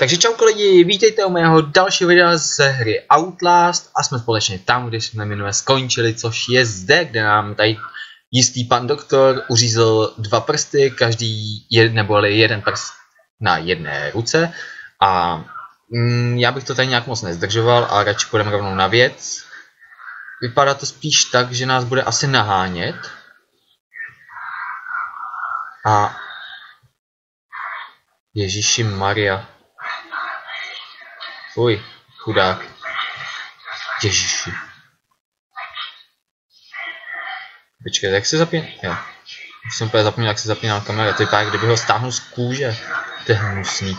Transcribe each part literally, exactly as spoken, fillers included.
Takže čauko lidi, vítejte u mého dalšího videa ze hry Outlast a jsme společně tam, kde jsme minule skončili, což je zde, kde nám tady jistý pan doktor uřízl dva prsty, každý jed, neboli jeden prst na jedné ruce a mm, já bych to tady nějak moc nezdržoval a radši půjdeme rovnou na věc. Vypadá to spíš tak, že nás bude asi nahánět a Ježíši Maria. Fuj, chudák. Ježíši. Počkej, jak se zapíná? Jo. Už jsem úplně zapomněl, jak se zapíná kamera. To vypadá, kdyby ho stáhnul z kůže. To je hnusný.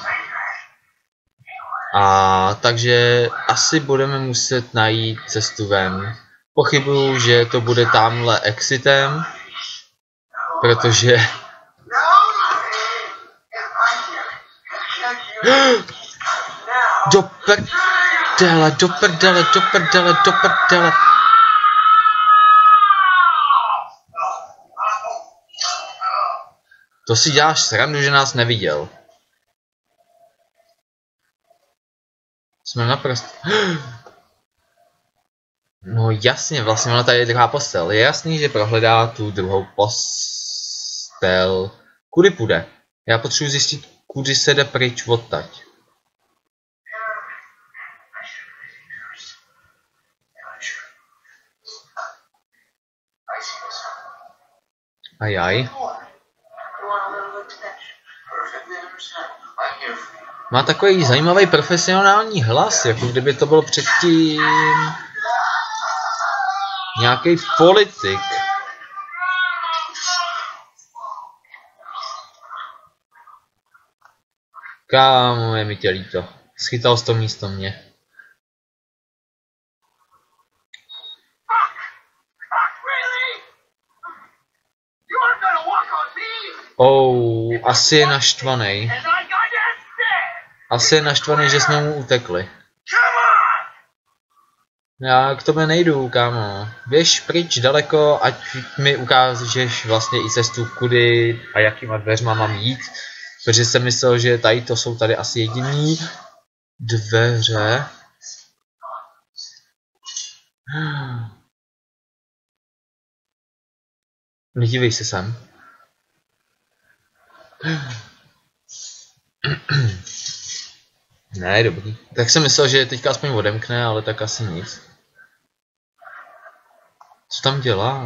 A takže asi budeme muset najít cestu ven. Pochybuju, že to bude tamhle exitem. Protože... Do prdele, do prdele, do prdele, do prdele. To si děláš srandu, že nás neviděl. Jsme naprosto... No jasně, vlastně ona tady je druhá postel. Je jasný, že prohledá tu druhou postel. Kudy půjde? Já potřebuji zjistit, kudy se jde pryč odtať. Ajaj. Má takový zajímavý profesionální hlas, jako kdyby to byl předtím nějaký politik. Kámo, je mi tě líto. Schytal jsi to místo mě. Oh, asi je naštvaný. Asi je naštvaný, že jsme mu utekli. Já k tobě nejdu, kámo. Běž pryč daleko, ať mi ukážeš vlastně i cestu, kudy a jakýma dveřma mám jít. Protože jsem myslel, že tady to jsou tady asi jediný dveře. Nedívej se sem. Ne, dobrý. Tak jsem myslel, že teďka aspoň odemkne, ale tak asi nic. Co tam dělá?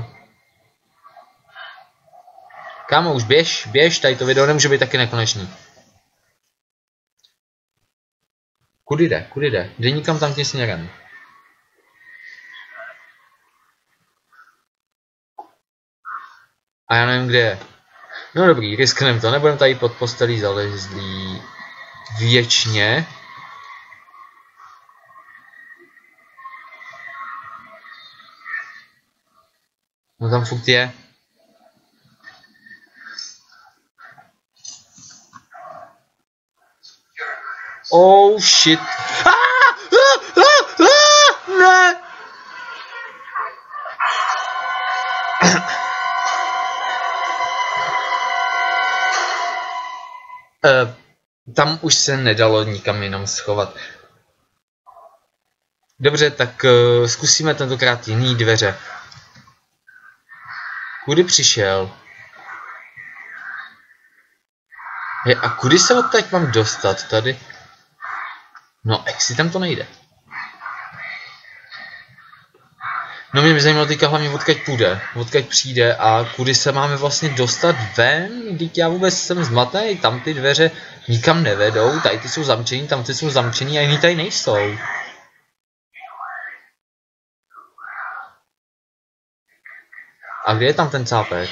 Kámo, už běž, běž, tady to video nemůže být taky nekonečný. Kudy jde, kudy jde? Jde nikam tam tím směrem. A já nevím, kde je. No dobrý, riskneme to, nebudeme tady pod postelí zalezlí věčně. No tam furt je. Oh shit. Ah! Ah! Ah! Ah! Ne! Uh, tam už se nedalo nikam jinam schovat. Dobře, tak uh, zkusíme tentokrát jiný dveře. Kudy přišel? Je, a kudy se odtaď mám dostat? Tady? No, exitem to nejde. No mě by zajímalo teďka hlavně odkaď půjde, odkaď přijde a kudy se máme vlastně dostat ven, když já vůbec jsem zmatený, tam ty dveře nikam nevedou, tady ty jsou zamčený, tam ty jsou zamčený a jiný tady nejsou. A kde je tam ten cápek?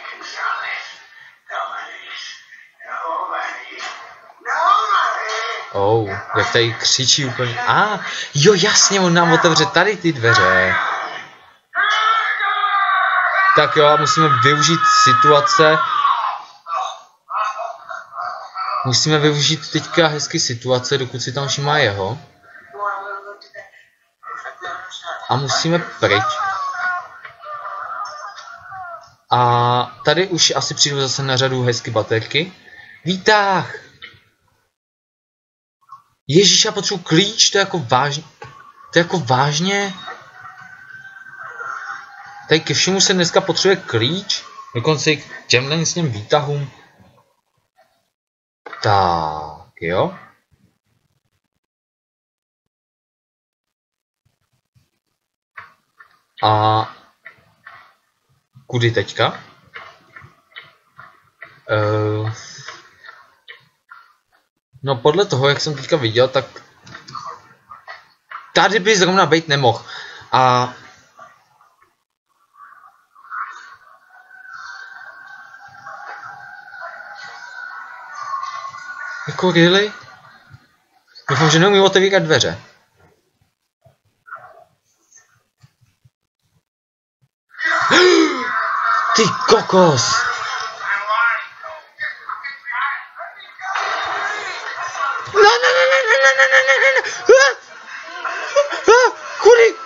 Oh, jak tady křičí úplně. A, ah, jo jasně, on nám otevře tady ty dveře. Tak jo, musíme využít situace. Musíme využít teďka hezky situace, dokud si tam všimá jeho. A musíme pryč. A tady už asi přijdu zase na řadu hezky baterky. Výtah! Ježíš, já potřebuji klíč, to je jako vážně. To je jako vážně. Tady ke všemu se dneska potřebuje klíč. Dokonce k těmhle s těm výtahům. Tak, jo. A kudy teďka? Uh, no podle toho, jak jsem teďka viděl, tak tady by zrovna být nemohl. A jako really? Doufám, že neumím otevírat dveře. Ty kokos! Ne, ne, ne, ne, ne, ne, ne, ne, ne, ne, ah! Ah! Kudy?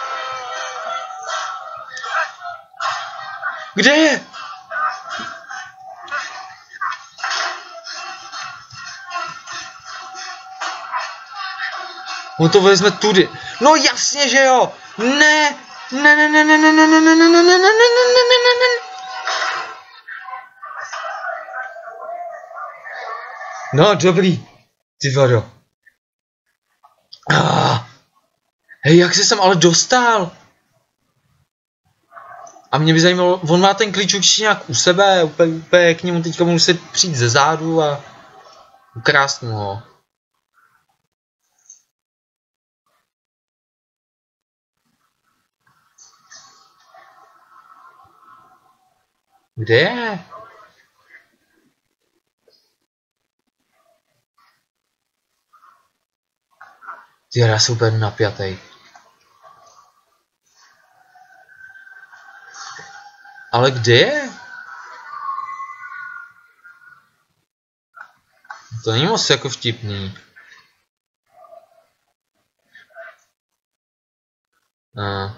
Kde je? On to vezme tudy. No jasně, že jo! Ne! Ne, ne, ne, ne, ne, ne, ne, ne, ne, ne, ne, ne, ne, ne, ne, ne. No, dobrý. Ty vado. Ah. Hej, jak se sem ale dostal? A mě by zajímalo, on má ten klíč určitě nějak u sebe, úplně, úplně k němu teďka muset přijít ze zádu a ukrást mu ho. Kde je? Ty, já jsem úplně napjatej. Ale kde je? To není moc jako vtipný. A.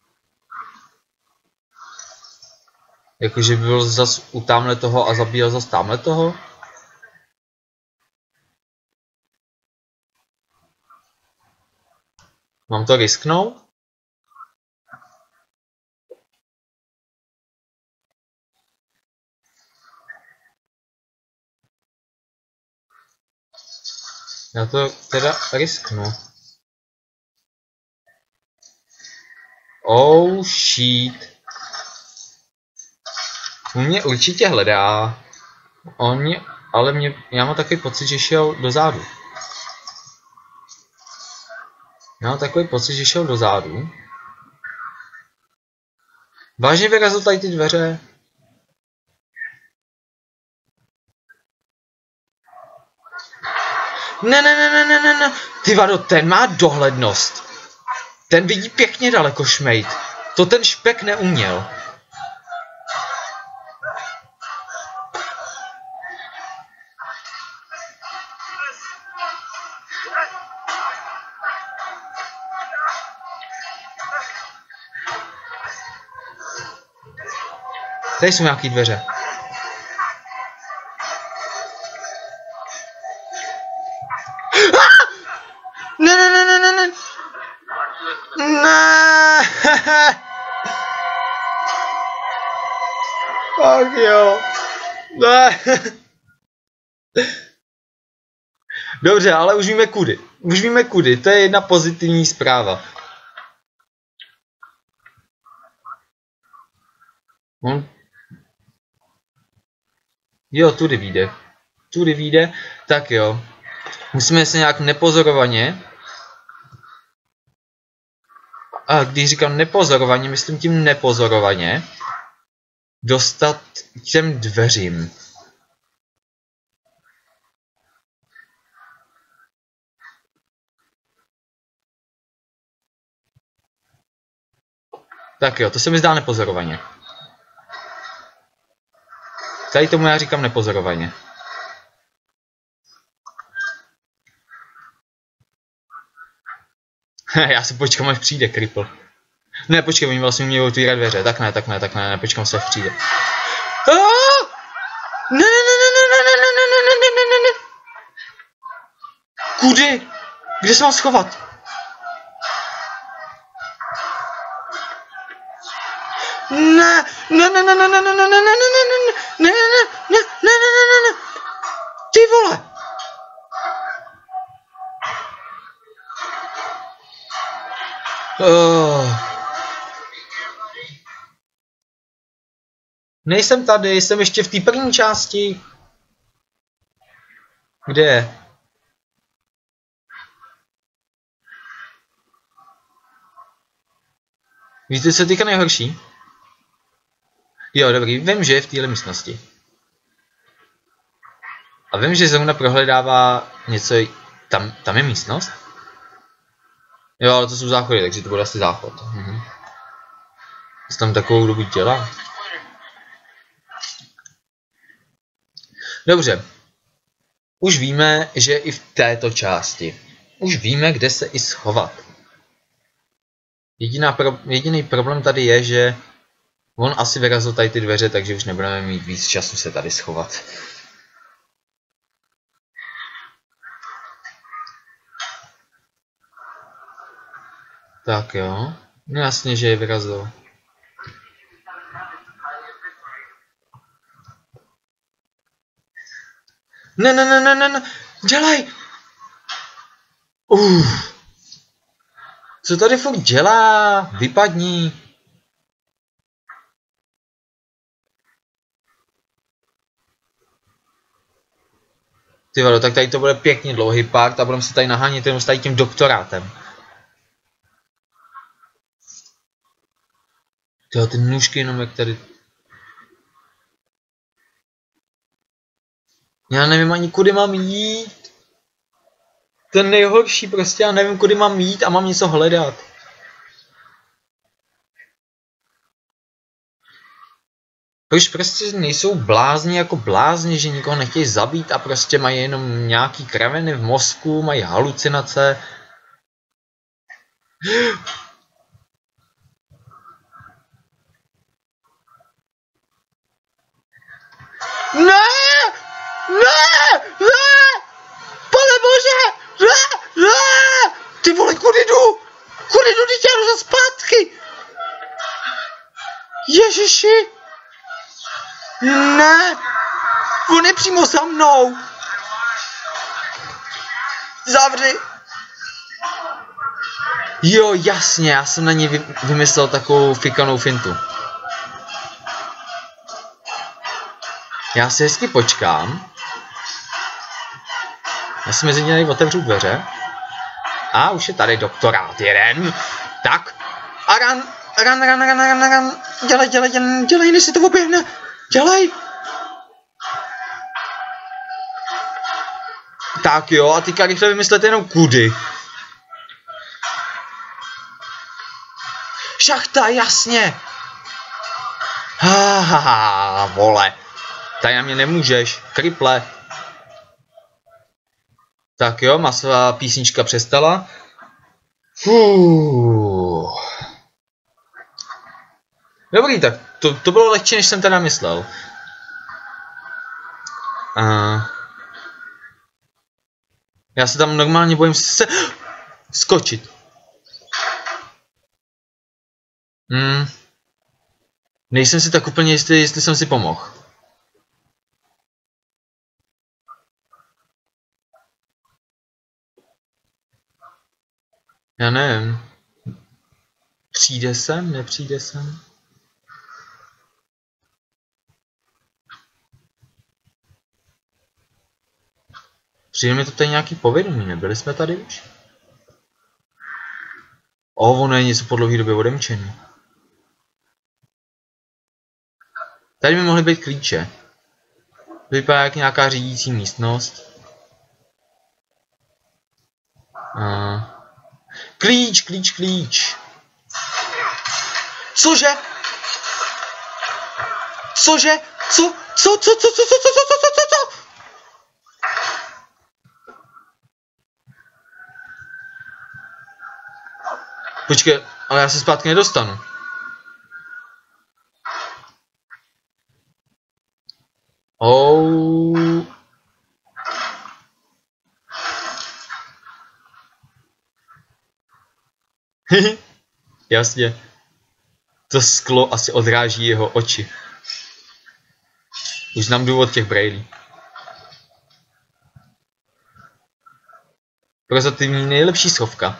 Jakože by byl zas u tamhle toho a zabíjel zas tamhle toho? Mám to risknout? Já to teda risknu. Oh shit. On mě určitě hledá. On mě, ale mě, já mám takový pocit, že šel do zádu. Já mám takový pocit, že šel do zádu. Vážně vyrazil tady ty dveře? Ne, ne, ne, ne, ne, ne, ne. Ty vado, ten má dohlednost. Ten vidí pěkně daleko, šmejt. To ten špek neuměl. Tady jsou nějaký dveře. Ne, ne, ne, ne, ne, ne. Ne. Ach jo. Ne. Dobře, ale už víme kudy. Už víme kudy. To je jedna pozitivní zpráva. On... Jo, tudy vyjde. Tudy vyjde. Tak jo. Musíme se nějak nepozorovaně. A když říkám nepozorovaně, myslím tím nepozorovaně. Dostat k těm dveřím. Tak jo, to se mi zdá nepozorovaně. Tady tomu já říkám nepozorovaně. Já se počkám, až přijde Cripple. Ne, počkej, oni vlastně umějí otvírat dveře. Tak ne, tak ne, tak ne, ne, počkám se, až přijde. Ne, ne, ne, ne, ne, ne, ne, ne, ne, ne, ne, ne. Kudy? Kde se mám schovat? Ne, ne, ne, ne, ne, ne, ne, ne, ne, ne, ne, ne, ne, ne, ne, ne, ne, ne, ne, ty vole. Oh. Nejsem tady, jsem ještě v té první části. Kde je? Víte, co je teďka nejhorší? Jo, dobrý, vím, že je v téhle místnosti. A vím, že zrovna prohledává něco, tam, tam je místnost? Jo, ale to jsou záchody, takže to bude asi záchod. Mhm. Co tam takovou dobu dělá? Dobře. Už víme, že i v této části. Už víme, kde se i schovat. Jediná pro, jediný problém tady je, že on asi vyrazil tady ty dveře, takže už nebudeme mít víc času se tady schovat. Tak jo. No jasně, že je vyrazil. Ne, ne, ne, ne, ne, ne, dělej! Uf. Co tady furt dělá? Vypadni. Ty vado, tak tady to bude pěkně dlouhý part a budeme se tady nahánět jenom s tady tím doktorátem. Tyjo, ty nůžky jenom jak tady... Já nevím ani kudy mám jít. Ten nejhorší prostě, já nevím kudy mám jít a mám něco hledat. Proč prostě nejsou blázni jako blázni, že nikoho nechtějí zabít a prostě mají jenom nějaký kraviny v mozku, mají halucinace. Ne! Ne! Ne! Pane bože! Ne! Ne! Ty vole, kudy jdu? Kudy jdu, teď já jdu za zpátky? Ježiši! Ne! On je přímo za mnou! Zavři! Jo, jasně, já jsem na ní vy vymyslel takovou fikanou fintu. Já si hezky počkám. Já si mezi něj otevřu dveře. A už je tady doktorát jeden. Tak. A ran, ran, ran, ran, ran, ran. Dělej, dělej, dělej, dělej, než si to oběhne. Dělej. Tak jo, a teďka rychle vymyslete jenom kudy. Šachta, jasně. Hahaha, vole. Tady na mě nemůžeš, kriple. Tak jo, masová písnička přestala. Fuh. Dobrý, tak to, to bylo lehčí, než jsem teda myslel. Uh, já se tam normálně bojím se skočit. Hmm. Nejsem si tak úplně jistý, jestli jsem si pomohl. Já nevím. Přijde sem, nepřijde sem? Přijde mi to tady nějaký povědomí, nebyli jsme tady už? O, ono je něco po dlouhé době odemčený. Tady by mohly být klíče. Vypadá jak nějaká řídící místnost. Uh. Klíč, klíč, klíč. Cože? Cože? Co? Co? Co? Co? Co? Co? Co? Co? Co? Co? Co? Počkej, ale já se zpátky nedostanu. Oh. Jasně. To sklo asi odráží jeho oči. Už znám důvod těch brejlí. Prozatímní nejlepší schovka.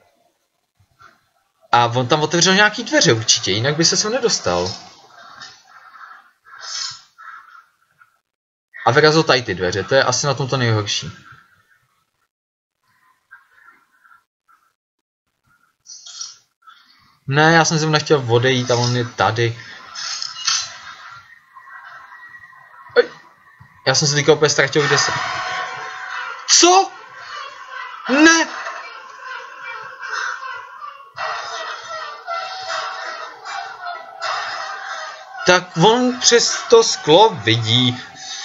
A on tam otevřel nějaký dveře určitě, jinak by se sem nedostal. A vyrazil tady ty dveře, to je asi na tom to nejhorší. Ne, já jsem sem nechtěl odejít a on je tady. Ej. Já jsem se teďka opět ztratil, kde jsem. Co? Ne! Tak on přes to sklo vidí.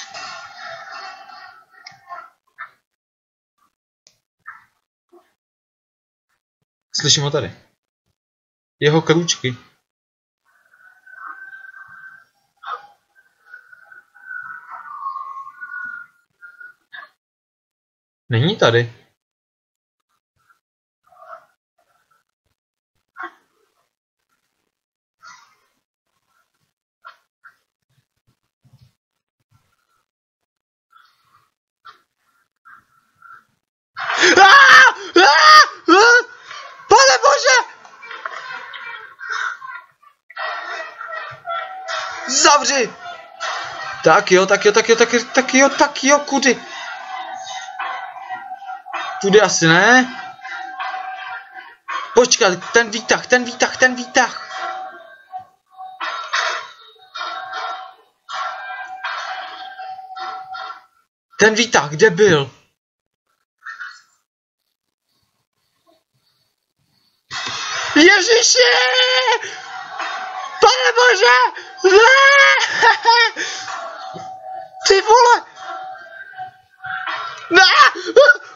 Slyším ho tady. Jeho krůčky. Není tady. Pane Bože! Zavři! Tak jo, tak jo, tak jo, tak jo, tak jo, tak jo, kudy? Tudy asi ne. Počkat, ten výtah, ten výtah, ten výtah. Ten výtah, kde byl? Ježiši! Pane Bože! Ne! Ty vole! Ne!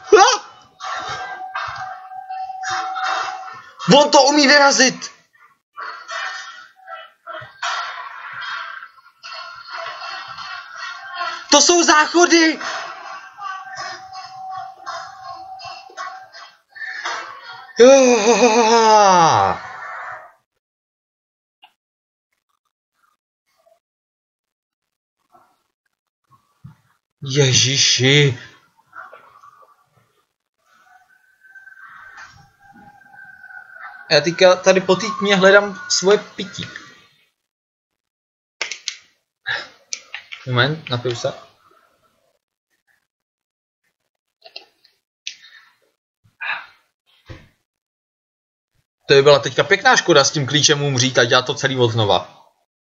On to umí vyrazit! To jsou záchody! Ježiši. Já teďka tady po té tmě hledám svoje pití. Moment, napiju se. To by byla teďka pěkná škoda s tím klíčem umřít a dělat to celý od znova.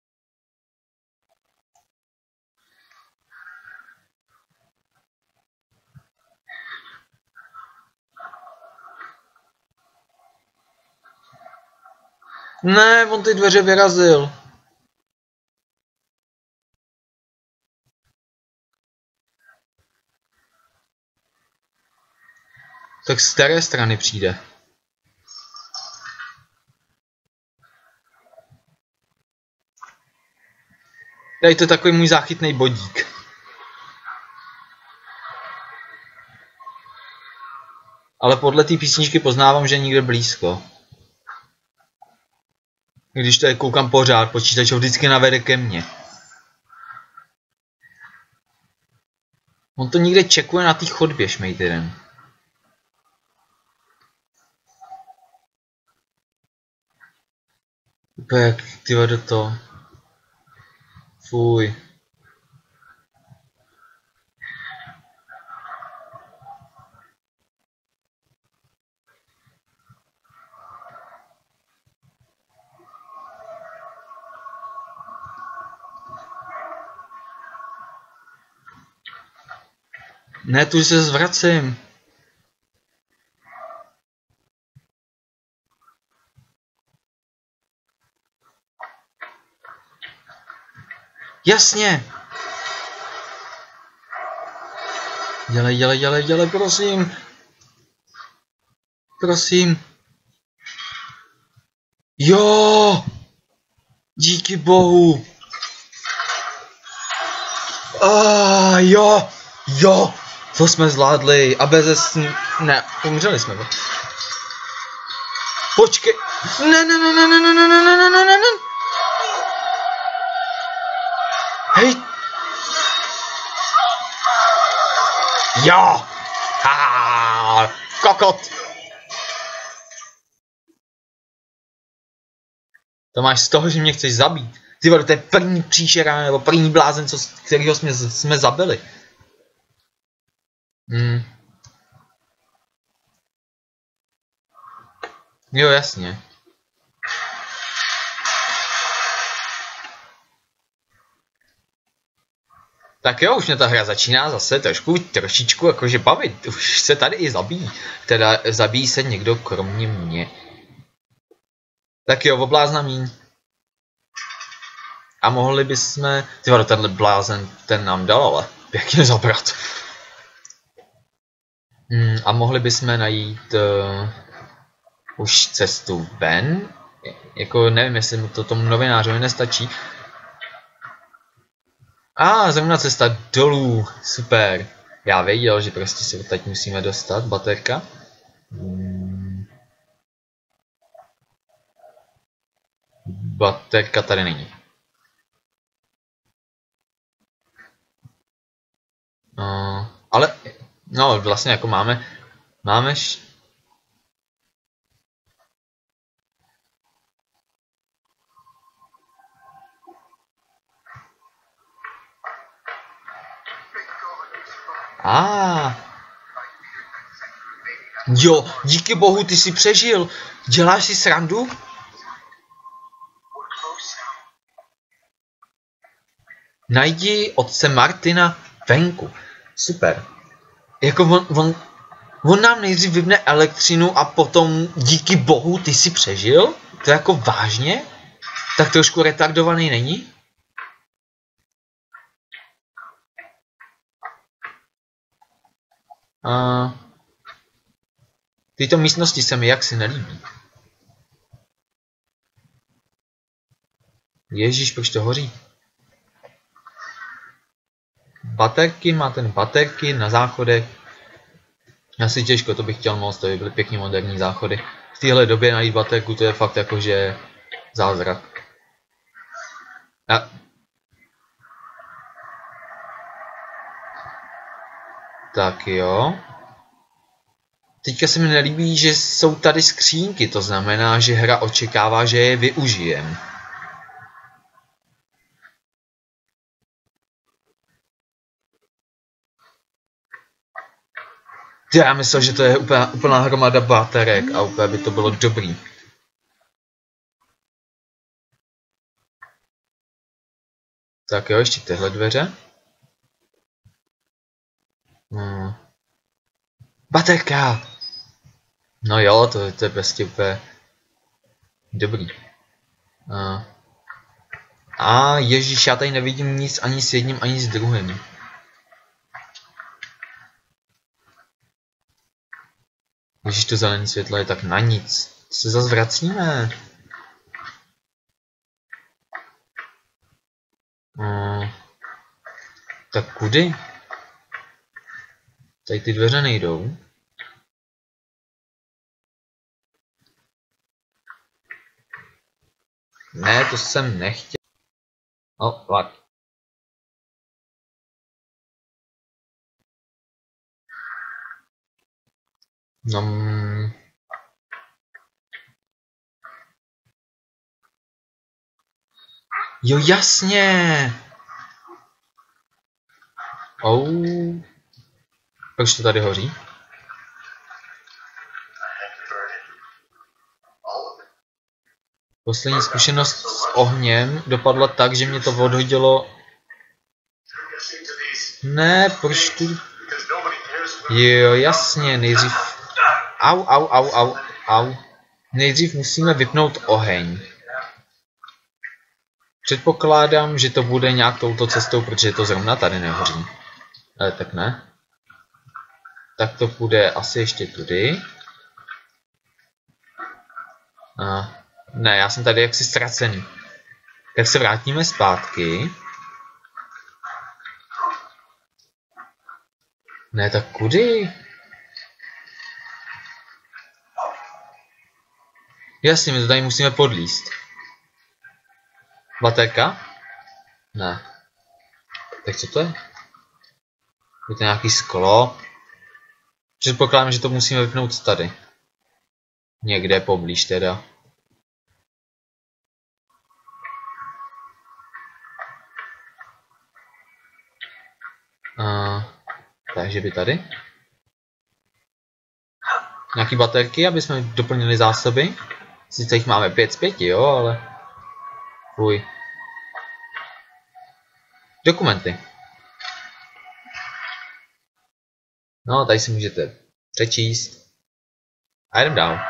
Ne, on ty dveře vyrazil. Tak z které strany přijde? Tady to je takový můj záchytný bodík. Ale podle té písničky poznávám, že je někde blízko. Když tady koukám pořád, počítač ho vždycky navede ke mně. On to někde čekuje na té chodbě, šmejtyren. Úplně jak ty do to. Fuj. Ne, tu se zvracím. Jasně. Dělej, dělej, dělej, dělej, prosím. Prosím. Jo. Díky bohu. Ah, jo. Jo. To jsme zvládli. A bez... Ne, umřeli jsme. Počkej. Ne, ne, ne, ne, ne, ne, ne, ne, ne, ne, ne, ne. Hej. Jo. Ha, kokot. To máš z toho, že mě chceš zabít. Ty vole, to je první příšera, nebo první blázen, co, kterýho jsme, jsme zabili. Hmm. Jo, jasně. Tak jo, už mě ta hra začíná zase trošku, trošičku jakože bavit. Už se tady i zabíjí. Teda zabíjí se někdo kromě mě. Tak jo, oblázna míň. A mohli bychom... Ty vole, tenhle blázen, ten nám dal, ale pěkně zabrat. Hmm, a mohli bychom najít uh, už cestu ven. Jako nevím, jestli mu to tomu novinářovi nestačí. A ah, zrovna cesta dolů, super. Já věděl, že prostě se teď musíme dostat, baterka. Hmm. Baterka tady není. Uh, ale, no vlastně jako máme, máme š... Ah. Jo, díky bohu, ty jsi přežil. Děláš si srandu? Najdi otce Martina venku. Super. Jako on, on, on nám nejdřív vypne elektřinu a potom díky bohu ty jsi přežil? To je jako vážně? Tak trošku retardovaný není? Uh, tyto místnosti se mi jaksi nelíbí. Ježíš, proč to hoří? Baterky, má ten baterky na záchodech. Asi těžko, to bych chtěl moc, to by byly pěkně moderní záchody. V téhle době najít baterku, to je fakt jakože zázrak. A... Tak jo. Teďka se mi nelíbí, že jsou tady skřínky, to znamená, že hra očekává, že je využijem. Já myslel, že to je úplná, úplná hromada baterek a úplně by to bylo dobrý. Tak jo, ještě tyhle dveře. Hmm. Baterka! No jo, to, to je prostě úplně dobrý. A, a ježíš, já tady nevidím nic ani s jedním, ani s druhým. Ježíš, to zelené světlo je tak na nic. Se zase vracíme. Hmm. Tak kudy? Tady ty dveře nejdou. Ne, to jsem nechtěl. O, vlak. No. Jo, jasně. Oh. Proč to tady hoří? Poslední zkušenost s ohněm dopadla tak, že mě to odhodilo. Ne, proč tu... Jo, jasně, nejdřív... Au, au, au, au, au. Nejdřív musíme vypnout oheň. Předpokládám, že to bude nějak touto cestou, protože to zrovna tady nehoří. Ale tak ne. Tak to půjde asi ještě tudy. A, ne, já jsem tady jaksi ztracený. Tak se vrátíme zpátky. Ne, tak kudy? Jasně, my to tady musíme podlíst. Baterka? Ne. Tak co to je? Je to nějaký sklo? Předpokládám, že to musíme vypnout tady. Někde poblíž teda. Uh, takže by tady. Nějaký baterky, aby jsme doplnili zásoby. Sice jich máme pět z pěti, jo, ale... Fuj. Dokumenty. No, tady si můžete přečíst. A jdem dál.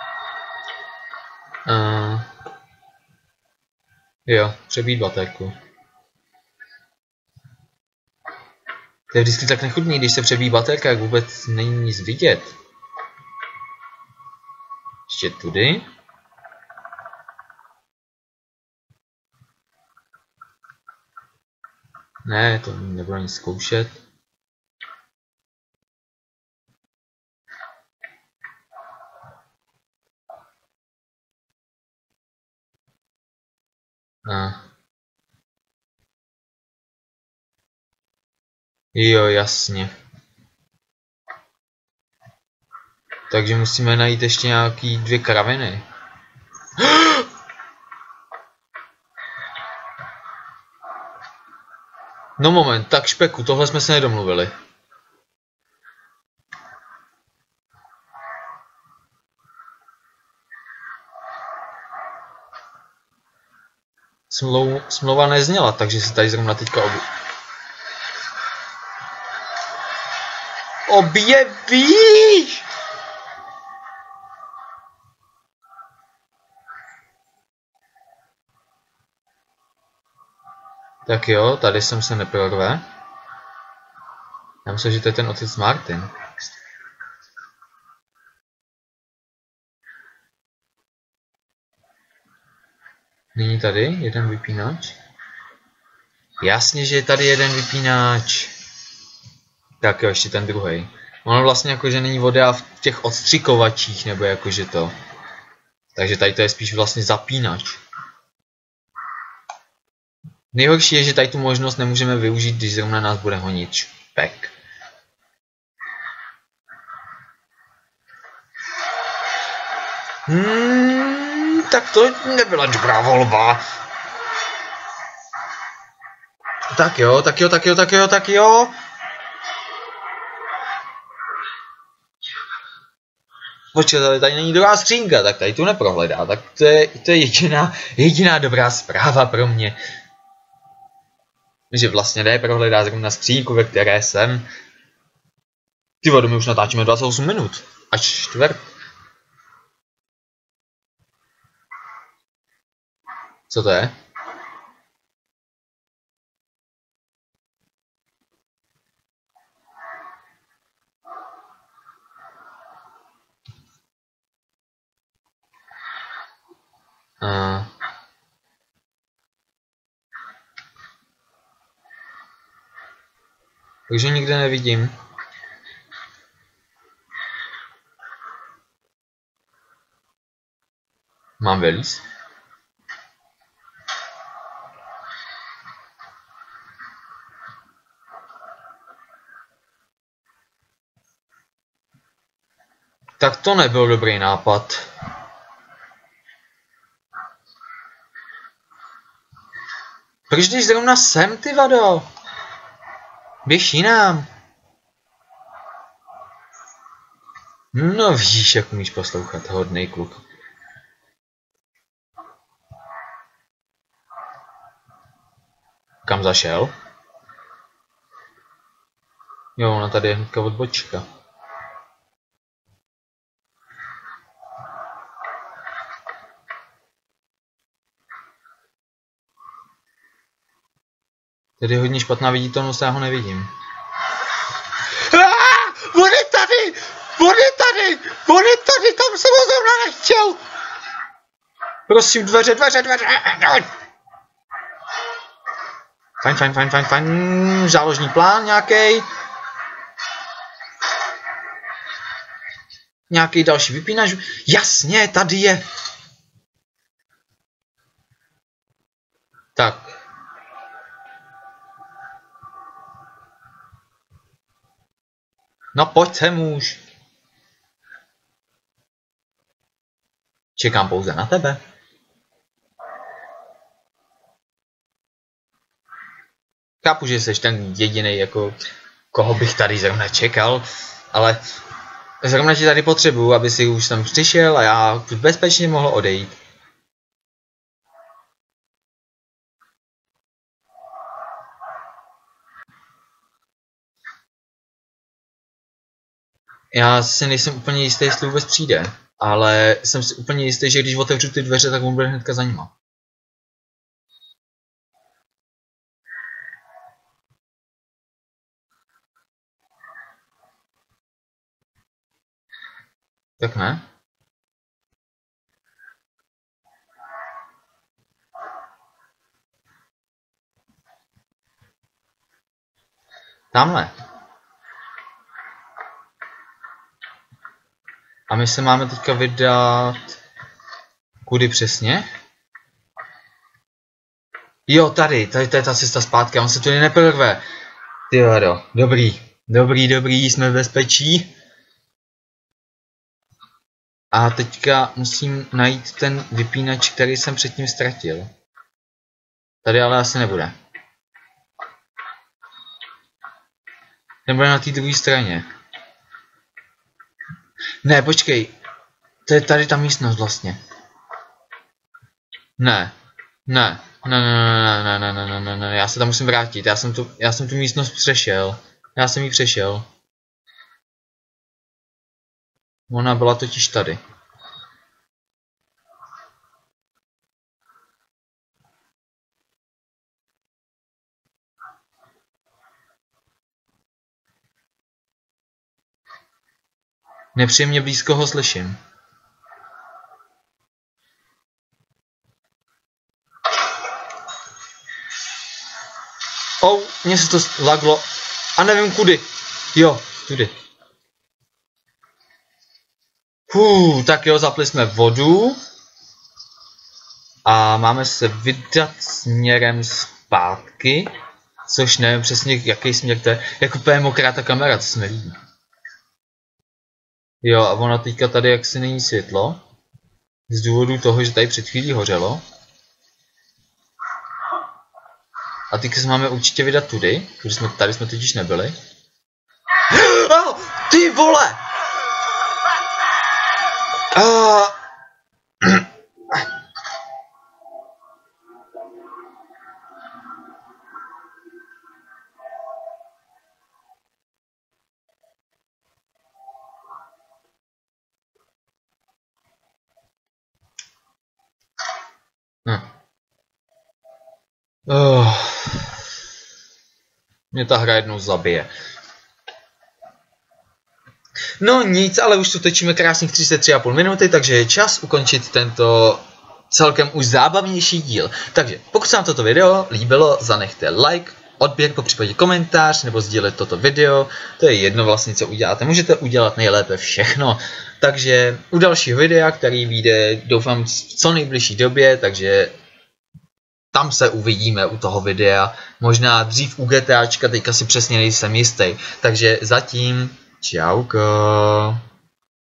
Uh, jo, přebít baterku. To je vždycky tak nechutný, když se přebíjí baterka, jak vůbec není nic vidět. Ještě tudy. Ne, to nebudu nic zkoušet. A. Jo, jasně. Takže musíme najít ještě nějaký dvě kraviny. No moment, tak špeku, tohle jsme se nedomluvili. Smlou, smlouva nezněla, takže se tady zrovna teďka obu... objevíš! Tak jo, tady jsem se neprorve. Já myslím, že to je ten otec Martin. Není tady jeden vypínač? Jasně, že je tady jeden vypínač. Tak jo, ještě ten druhý. Ono vlastně jakože není voda v těch odstřikovačích, nebo jakože to. Takže tady to je spíš vlastně zapínač. Nejhorší je, že tady tu možnost nemůžeme využít, když zrovna nás bude honit špek. Hmm, tak to nebyla dobrá volba. Tak jo, tak jo, tak jo, tak jo, tak jo. Počkej, tady, tady není dobrá skřínka, tak tady tu neprohledá, tak to je, to je jediná, jediná dobrá zpráva pro mě. Že vlastně neprohledá zrovna skřínku, ve které jsem. Ty vodu, my už natáčíme dvacet osm minut, až čtvrt. Co to je? Uh. Takže nikde nevidím. Mám vylíz? Tak to nebyl dobrý nápad. Proč jdeš zrovna sem, ty vado? Běž jinam. No víš, jak umíš poslouchat, hodnej kluk. Kam zašel? Jo, ona tady je hnedka odbočka. Tady je hodně špatná viditelnost, já ho nevidím. Ah, on je tady! On je tady! On je tady! Tam jsem ho zrovna nechtěl! Prosím, dveře, dveře, dveře! Fajn, fajn, fajn, fajn, fajn. Záložní plán nějaký. Nějaký další vypínač. Jasně, tady je. Tak. No pojď sem už. Čekám pouze na tebe. Chápu, že jsi ten jediný, jako koho bych tady zrovna čekal, ale zrovna ti tady potřebuju, aby si už tam přišel a já bezpečně mohl odejít. Já si nejsem úplně jistý, jestli vůbec přijde, ale jsem si úplně jistý, že když otevřu ty dveře, tak on bude hnedka za nima. Tak ne? Tamhle. A my se máme teďka vydat... Kudy přesně? Jo, tady, tady to je ta cesta zpátky, on se tudy neprve. Ty vado, dobrý, dobrý, dobrý, jsme v bezpečí. A teďka musím najít ten vypínač, který jsem předtím ztratil. Tady ale asi nebude. Ten bude na té druhé straně. Ne, počkej. To je tady ta místnost vlastně. Ne. Ne. Ne, ne, ne, ne, ne, ne, ne, ne, já se tam musím vrátit. Já jsem tu, já jsem tu místnost přešel. Já jsem ji přešel. Ona byla totiž tady. Nepříjemně blízko ho slyším. Oh, mně se to laglo. A nevím kudy. Jo, tudy. Hů, tak jo, zapli jsme vodu. A máme se vydat směrem zpátky. Což nevím přesně, jaký směr to je. Jako úplně mokrá ta kamera, to se mi líbí. Jo, a ono teďka tady jaksi není světlo. Z důvodu toho, že tady před chvílí hořelo. A teďka se máme určitě vydat tudy, protože jsme, tady jsme totiž nebyli. Oh, ty vole! Uh... hm. Uh... Mě ta hra jednou zabije. No nic, ale už tu točíme krásných třicet tři a půl minuty, takže je čas ukončit tento celkem už zábavnější díl. Takže pokud se vám toto video líbilo, zanechte like, odběr, popřípadě komentář nebo sdílet toto video. To je jedno vlastně, co uděláte. Můžete udělat nejlépe všechno. Takže u dalšího videa, který vyjde, doufám, v co nejbližší době, takže tam se uvidíme u toho videa. Možná dřív u GTAčka, teďka si přesně nejsem jistý. Takže zatím čauko.